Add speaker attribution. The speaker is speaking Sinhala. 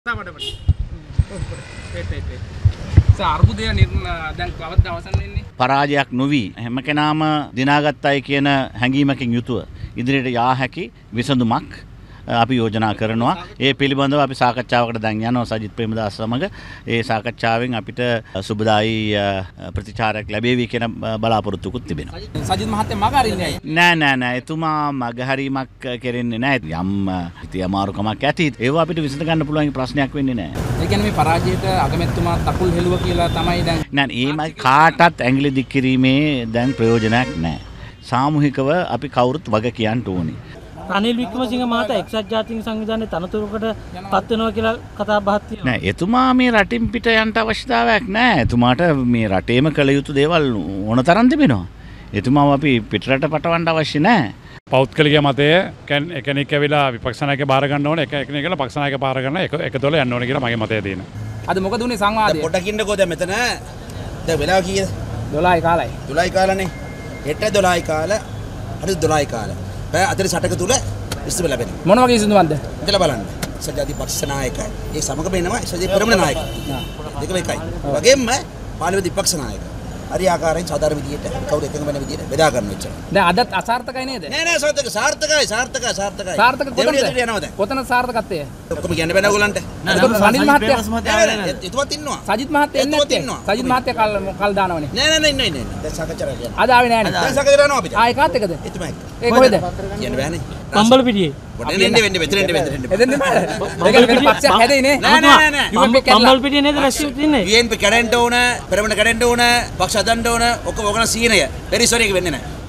Speaker 1: පරාජයක් නොවි හැම කෙනාම දිනාගත්තයි කියන හැඟීමකින් යුතුව ඉදිරියට යා හැකි විසඳුමක් අපි යෝජනා කරනවා. ඒ පිළිබඳව අපි සාකච්ඡාවකට දැන් යනවා සජිත් ප්‍රේමදාස සමග. ඒ සාකච්ඡාවෙන් අපිට සුබදායි ප්‍රතිචාරයක් ලැබෙවි කියන බලාපොරොත්තුකුත් තිබෙනවා.
Speaker 2: සජිත් මහත්තයා මග අරින්නේ
Speaker 1: නෑ එතුමා මගහරීමක් කරන්නේ නෑ. යම් ඉතින් අමාරුකමක් ඇති. ඒව අපිට විසඳ ගන්න පුළුවන් ප්‍රශ්නයක් වෙන්නේ නෑ.
Speaker 2: ඒ කියන්නේ මේ පරාජයට අගමැතිතුමා තකුල් හෙළුව කියලා තමයි දැන්
Speaker 1: නෑ ඒමයි කාටත් ඇඟිලි දික් කිරීමේ දැන් ප්‍රයෝජනයක් නෑ. සාමූහිකව අපි කවුරුත් වග කියන්න ඕනේ.
Speaker 3: රනිල් වික්‍රමසිංහ මහතා එක්සත් ජාතීන් සංවිධානයේ තනතුරකට පත් වෙනවා කියලා කතා බහක් තියෙනවා.
Speaker 1: නෑ එතුමා මේ රටින් පිට යන්න අවශ්‍යතාවයක් නෑ. එතුමාට මේ රටේම කළ යුතු දේවල් ඕන තරම් තිබෙනවා. එතුමාව අපි පිටරට පටවන්න අවශ්‍ය නෑ.
Speaker 4: පෞද්ගලික මතය එකිනෙක ඇවිල්ලා විපක්ෂ ਨਾයකයා බාර ගන්න ඕනේ එකිනෙක කියලා පක්ෂ નાයකයා බාර ගන්න එකතොල යන්න ඕනේ කියලා මගේ මතය තියෙනවා.
Speaker 2: අද මොකද උනේ සංවාදය?
Speaker 5: පොඩකින්කෝ දැන් මෙතන දැන් වෙලාව කීයද?
Speaker 2: 12යි කාලයි.
Speaker 5: 12යි කාලනේ. හෙට 12යි කාල හරි 12යි කාල. බෑ 48ක තුල ඉස්තු ලැබෙනවා. මොන වගේ ඉස්තුවක්ද? ඉතලා බලන්න. සජාති පක්ෂ නායකයි. ඒ සමග වෙනවා සජාති පෙරමුණ නායකයි. දෙකම එකයි. වගේම පාර්ලිමේන්තු විපක්ෂ නායකයි. හරි ආකාරයෙන් සාධාරණ විදියට කවුරු එකම වෙන විදියට බෙදා ගන්න වෙච්චා.
Speaker 2: දැන් අදත් අසාර්ථකයි නේද?
Speaker 5: නෑ සාර්ථකයි.
Speaker 2: සාර්ථක කොතනද යනවද? කොතන සාර්ථකත්වය?
Speaker 5: ඔක්කොම කියන්න බෑ නෝගලන්ට.
Speaker 2: රනිල් මහත්තයා
Speaker 5: එතුමත් ඉන්නවා.
Speaker 2: සජිත් මහත්තයා එන්නේ නැත්තේ. සජිත් මහත්තයා කල් දානවනේ.
Speaker 5: නෑ ඉන්නේ. දැන් සාකච්ඡා කරලා.
Speaker 2: අද ආවේ නෑනේ.
Speaker 5: දැන් සාකච්ඡා කරනවා අපිට.
Speaker 2: ආයේ කාත් එකද?
Speaker 5: එතුමා එක්ක.
Speaker 2: ඒ කොහෙද?
Speaker 5: කියන්න බෑනේ.
Speaker 3: කම්බල පිටියේ.
Speaker 5: වෙන්න
Speaker 2: එදෙන්නේ බෑ. ඒක වෙන පක්ෂයක් හැදෙන්නේ
Speaker 5: නෑ.
Speaker 3: කම්බල පිටියේ නේද රැස්වි තින්නේ?
Speaker 5: UNP කැඩෙන්න ඕන, පෙරමුණ කැඩෙන්න ඕන, පක්ෂ හදන්න ඕන, ඔක්කොම ඕකන සීනය. වෙරි සෝරි එක වෙන්නේ නෑ.